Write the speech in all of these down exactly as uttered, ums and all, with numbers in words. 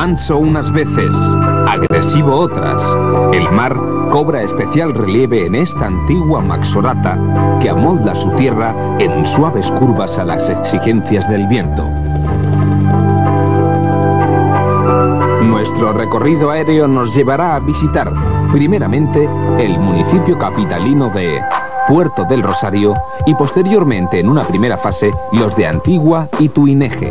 Manso unas veces, agresivo otras, el mar cobra especial relieve en esta antigua Maxorata que amolda su tierra en suaves curvas a las exigencias del viento. Nuestro recorrido aéreo nos llevará a visitar, primeramente, el municipio capitalino de Puerto del Rosario y posteriormente, en una primera fase, los de Antigua y Tuineje.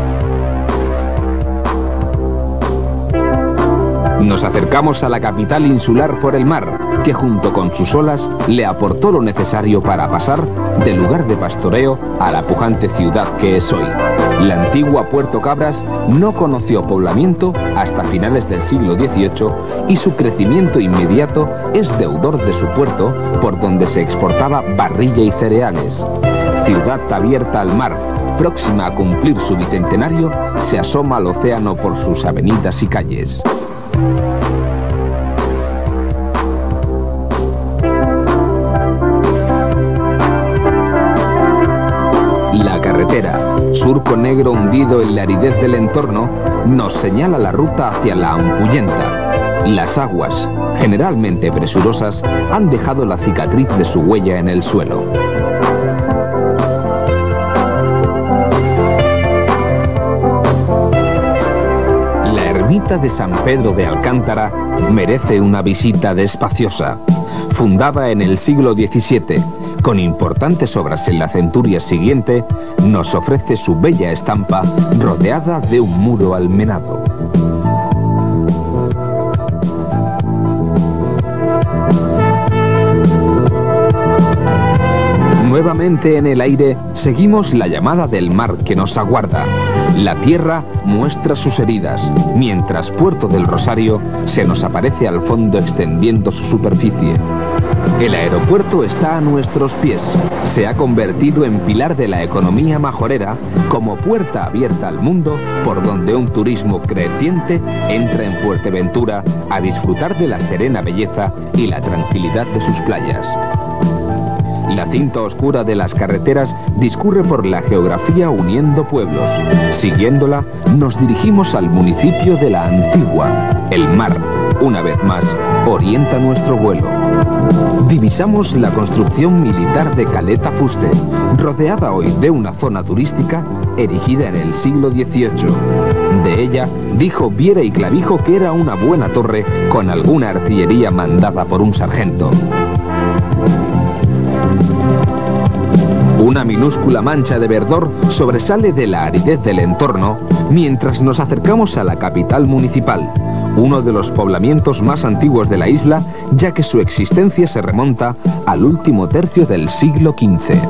Nos acercamos a la capital insular por el mar, que junto con sus olas le aportó lo necesario para pasar del lugar de pastoreo a la pujante ciudad que es hoy. La antigua Puerto Cabras no conoció poblamiento hasta finales del siglo dieciocho y su crecimiento inmediato es deudor de su puerto, por donde se exportaba barrilla y cereales. Ciudad abierta al mar, próxima a cumplir su bicentenario, se asoma al océano por sus avenidas y calles. La carretera, surco negro hundido en la aridez del entorno, nos señala la ruta hacia la Ampuyenta. Las aguas, generalmente presurosas, han dejado la cicatriz de su huella en el suelo. La ermita de San Pedro de Alcántara merece una visita despaciosa. Fundada en el siglo diecisiete, con importantes obras en la centuria siguiente, nos ofrece su bella estampa rodeada de un muro almenado. Nuevamente en el aire, seguimos la llamada del mar que nos aguarda. La tierra muestra sus heridas, mientras Puerto del Rosario se nos aparece al fondo extendiendo su superficie. El aeropuerto está a nuestros pies. Se ha convertido en pilar de la economía majorera, como puerta abierta al mundo por donde un turismo creciente entra en Fuerteventura a disfrutar de la serena belleza y la tranquilidad de sus playas. La cinta oscura de las carreteras discurre por la geografía uniendo pueblos. Siguiéndola, nos dirigimos al municipio de La Antigua. El mar, una vez más, orienta nuestro vuelo. Divisamos la construcción militar de Caleta Fuste, rodeada hoy de una zona turística erigida en el siglo dieciocho. De ella dijo Viera y Clavijo que era una buena torre con alguna artillería mandada por un sargento. Una minúscula mancha de verdor sobresale de la aridez del entorno mientras nos acercamos a la capital municipal, uno de los poblamientos más antiguos de la isla, ya que su existencia se remonta al último tercio del siglo quince.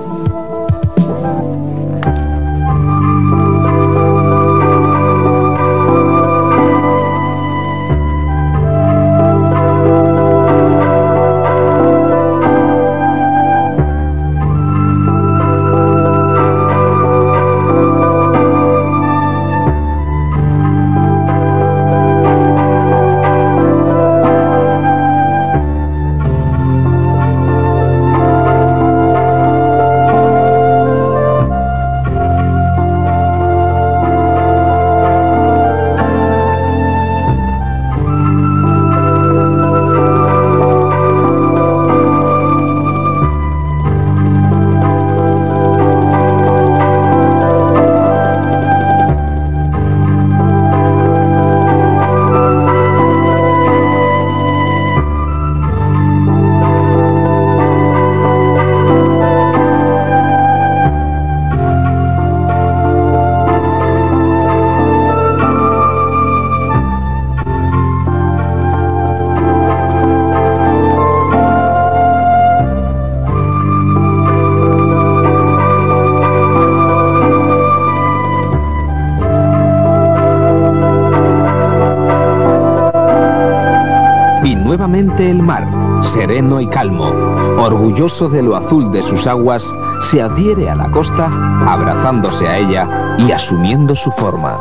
Nuevamente el mar, sereno y calmo, orgulloso de lo azul de sus aguas, se adhiere a la costa, abrazándose a ella y asumiendo su forma.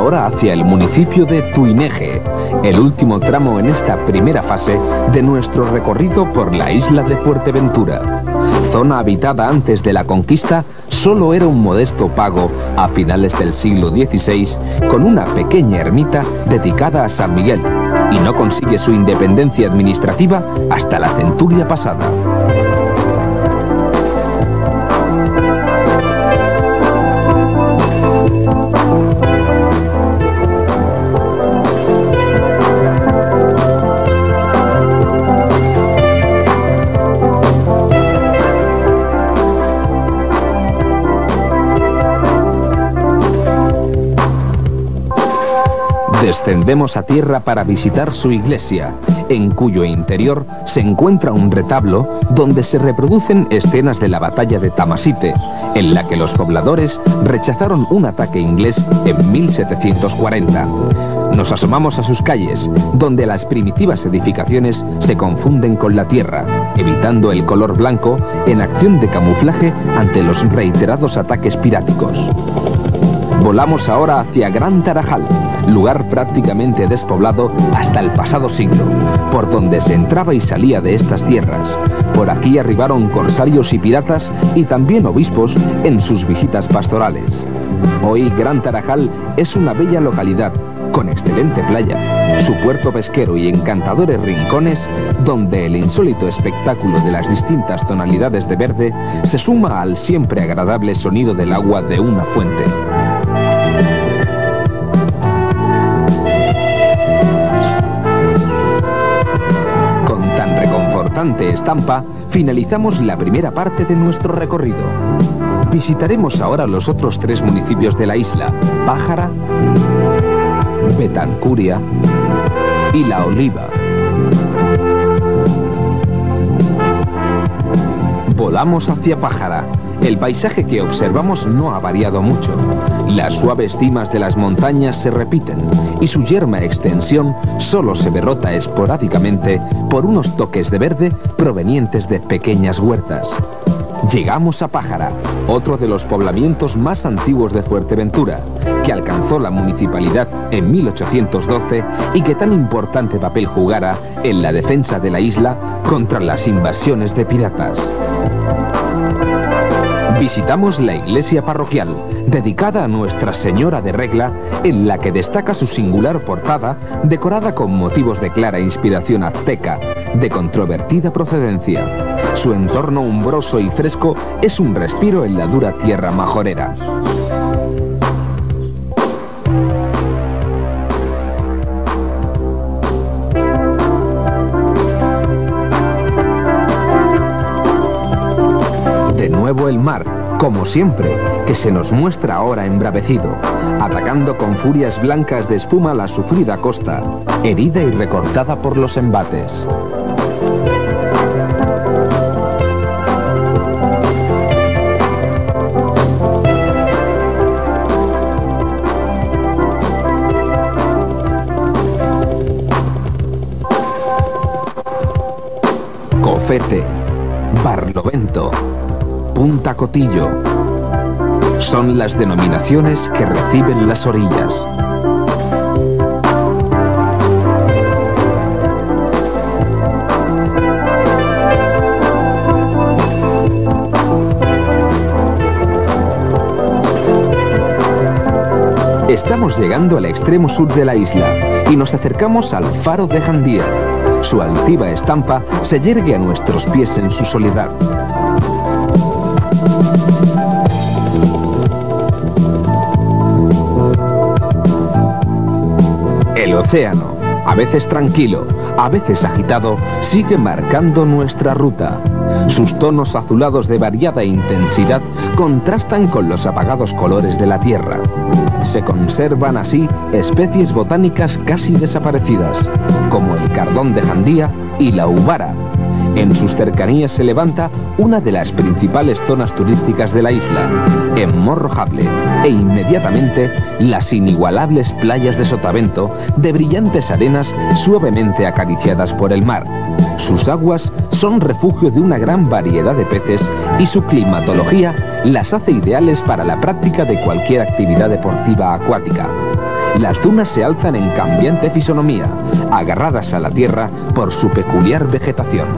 ahora hacia el municipio de Tuineje, el último tramo en esta primera fase de nuestro recorrido por la isla de Fuerteventura. Zona habitada antes de la conquista, solo era un modesto pago a finales del siglo dieciséis, con una pequeña ermita dedicada a San Miguel, y no consigue su independencia administrativa hasta la centuria pasada. Descendemos a tierra para visitar su iglesia, en cuyo interior se encuentra un retablo donde se reproducen escenas de la batalla de Tamasite, en la que los pobladores rechazaron un ataque inglés en mil setecientos cuarenta. Nos asomamos a sus calles, donde las primitivas edificaciones se confunden con la tierra, evitando el color blanco en acción de camuflaje ante los reiterados ataques piráticos. Volamos ahora hacia Gran Tarajal, lugar prácticamente despoblado hasta el pasado siglo, por donde se entraba y salía de estas tierras. Por aquí arribaron corsarios y piratas y también obispos en sus visitas pastorales. Hoy Gran Tarajal es una bella localidad, con excelente playa, su puerto pesquero y encantadores rincones, donde el insólito espectáculo de las distintas tonalidades de verde se suma al siempre agradable sonido del agua de una fuente. Con tan reconfortante estampa, finalizamos la primera parte de nuestro recorrido. Visitaremos ahora los otros tres municipios de la isla: Pájara, Betancuria y La Oliva. Volamos hacia Pájara. El paisaje que observamos no ha variado mucho. Las suaves cimas de las montañas se repiten y su yerma extensión solo se derrota esporádicamente por unos toques de verde provenientes de pequeñas huertas. Llegamos a Pájara, otro de los poblamientos más antiguos de Fuerteventura, que alcanzó la municipalidad en mil ochocientos doce y que tan importante papel jugara en la defensa de la isla contra las invasiones de piratas. Visitamos la iglesia parroquial, dedicada a Nuestra Señora de Regla, en la que destaca su singular portada, decorada con motivos de clara inspiración azteca, de controvertida procedencia. Su entorno umbroso y fresco es un respiro en la dura tierra majorera. De nuevo el mar, como siempre, que se nos muestra ahora embravecido, atacando con furias blancas de espuma la sufrida costa, herida y recortada por los embates. Cofete, Barlovento, Punta Cotillo, son las denominaciones que reciben las orillas. Estamos llegando al extremo sur de la isla y nos acercamos al faro de Jandía. Su altiva estampa se yergue a nuestros pies en su soledad. El océano, a veces tranquilo, a veces agitado, sigue marcando nuestra ruta. Sus tonos azulados de variada intensidad contrastan con los apagados colores de la tierra. Se conservan así especies botánicas casi desaparecidas, como el cardón de Jandía y la ubara. En sus cercanías se levanta una de las principales zonas turísticas de la isla, en Morrojable, e inmediatamente las inigualables playas de Sotavento, de brillantes arenas suavemente acariciadas por el mar. Sus aguas son refugio de una gran variedad de peces y su climatología las hace ideales para la práctica de cualquier actividad deportiva acuática. las dunas se alzan en cambiante fisonomía, agarradas a la tierra por su peculiar vegetación.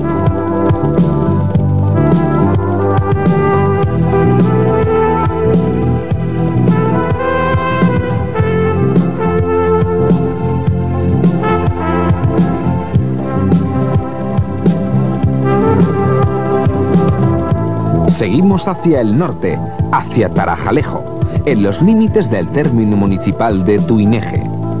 Seguimos hacia el norte, hacia Tarajalejo, en los límites del término municipal de Tuineje.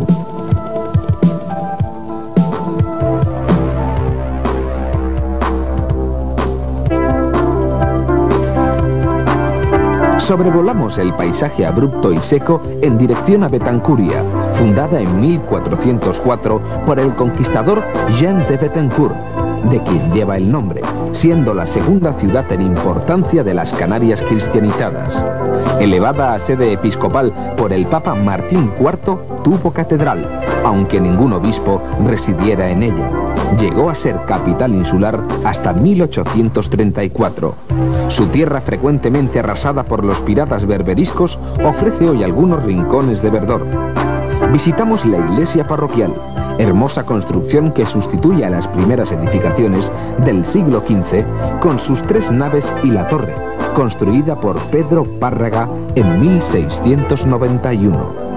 Sobrevolamos el paisaje abrupto y seco en dirección a Betancuria, fundada en mil cuatrocientos cuatro por el conquistador Jean de Betancourt, de quien lleva el nombre, siendo la segunda ciudad en importancia de las Canarias cristianizadas. Elevada a sede episcopal por el Papa Martín cuarto, tuvo catedral, aunque ningún obispo residiera en ella. Llegó a ser capital insular hasta mil ochocientos treinta y cuatro. Su tierra, frecuentemente arrasada por los piratas berberiscos, ofrece hoy algunos rincones de verdor. Visitamos la iglesia parroquial, hermosa construcción que sustituye a las primeras edificaciones del siglo quince con sus tres naves y la torre, construida por Pedro Párraga en mil seiscientos noventa y uno.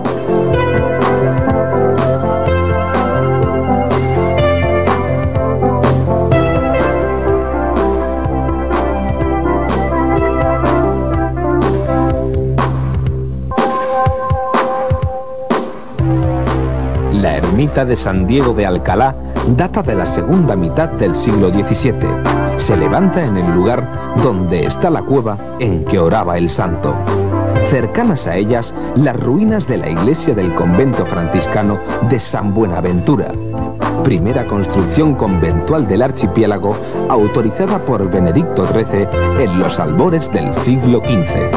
La ermita de San Diego de Alcalá data de la segunda mitad del siglo diecisiete. Se levanta en el lugar donde está la cueva en que oraba el santo. Cercanas a ellas, las ruinas de la iglesia del convento franciscano de San Buenaventura, primera construcción conventual del archipiélago autorizada por Benedicto trece en los albores del siglo quince.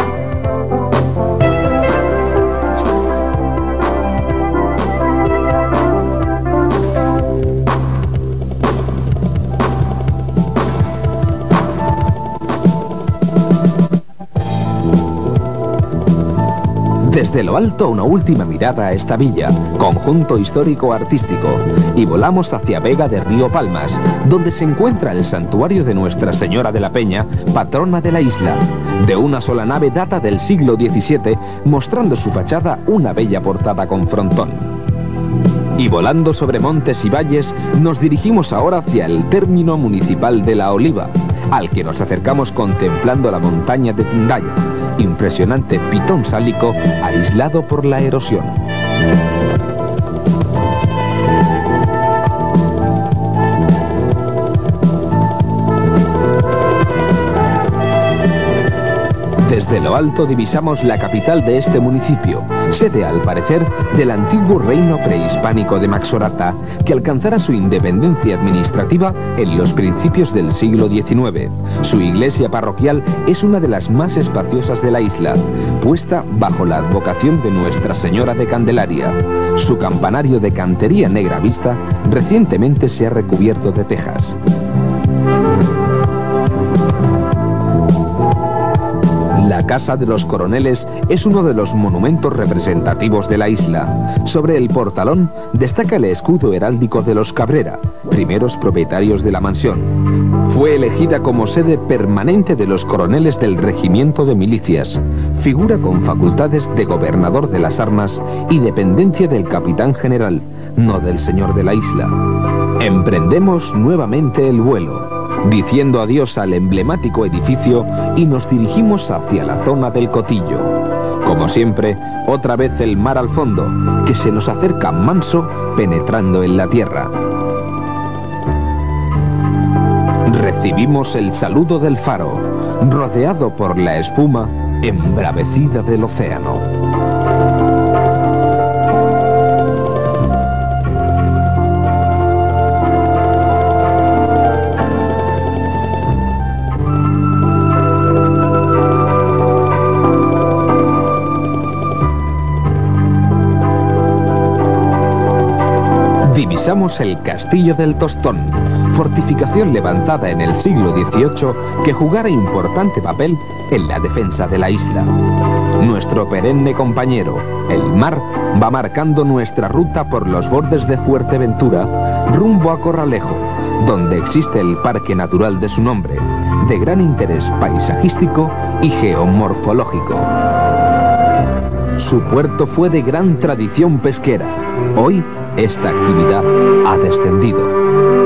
Desde lo alto, una última mirada a esta villa, conjunto histórico-artístico, y volamos hacia Vega de Río Palmas, donde se encuentra el santuario de Nuestra Señora de la Peña, patrona de la isla. De una sola nave, data del siglo diecisiete, mostrando su fachada una bella portada con frontón. Y volando sobre montes y valles, nos dirigimos ahora hacia el término municipal de La Oliva, al que nos acercamos contemplando la montaña de Tindaya, impresionante pitón sálico aislado por la erosión. Desde lo alto divisamos la capital de este municipio, sede al parecer del antiguo reino prehispánico de Maxorata, que alcanzara su independencia administrativa en los principios del siglo diecinueve. Su iglesia parroquial es una de las más espaciosas de la isla, puesta bajo la advocación de Nuestra Señora de Candelaria. Su campanario de cantería negra vista recientemente se ha recubierto de tejas. La Casa de los Coroneles es uno de los monumentos representativos de la isla. Sobre el portalón destaca el escudo heráldico de los Cabrera, primeros propietarios de la mansión. Fue elegida como sede permanente de los coroneles del regimiento de milicias. Figura con facultades de gobernador de las armas y dependencia del capitán general, no del señor de la isla. Emprendemos nuevamente el vuelo, diciendo adiós al emblemático edificio, y nos dirigimos hacia la zona del Cotillo. Como siempre, otra vez el mar al fondo, que se nos acerca manso, penetrando en la tierra. Recibimos el saludo del faro, rodeado por la espuma embravecida del océano. Divisamos el Castillo del Tostón, fortificación levantada en el siglo dieciocho que jugara importante papel en la defensa de la isla. Nuestro perenne compañero, el mar, va marcando nuestra ruta por los bordes de Fuerteventura, rumbo a Corralejo, donde existe el parque natural de su nombre, de gran interés paisajístico y geomorfológico. Su puerto fue de gran tradición pesquera. Hoy, esta actividad ha descendido.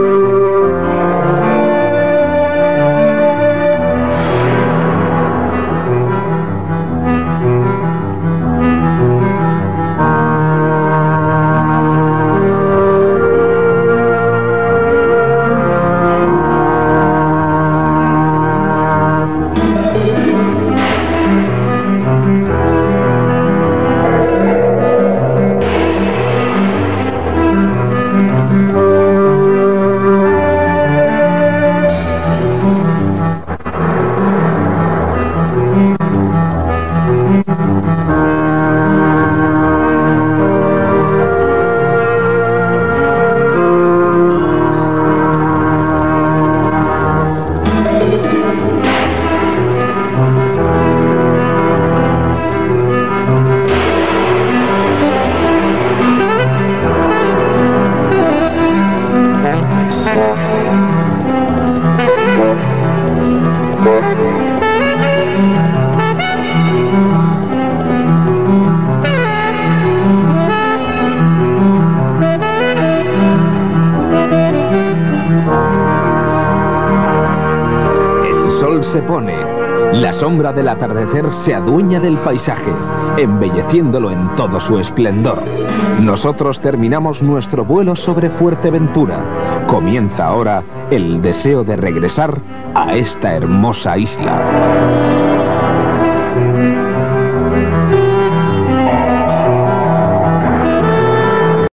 Se pone. La sombra del atardecer se adueña del paisaje, embelleciéndolo en todo su esplendor. Nosotros terminamos nuestro vuelo sobre Fuerteventura. Comienza ahora el deseo de regresar a esta hermosa isla.